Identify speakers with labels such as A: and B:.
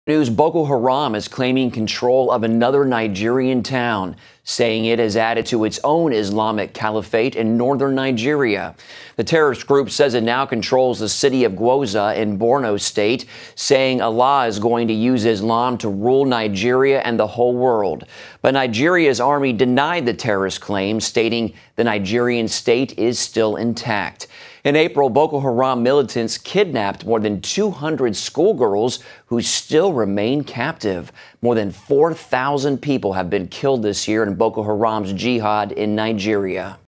A: News: Boko Haram is claiming control of another Nigerian town, saying it has added to its own Islamic Caliphate in northern Nigeria. The terrorist group says it now controls the city of Gwoza in Borno State, saying Allah is going to use Islam to rule Nigeria and the whole world. But Nigeria's army denied the terrorist claim, stating the Nigerian state is still intact. In April, Boko Haram militants kidnapped more than 200 schoolgirls who still remain captive. More than 4,000 people have been killed this year in Boko Haram's jihad in Nigeria.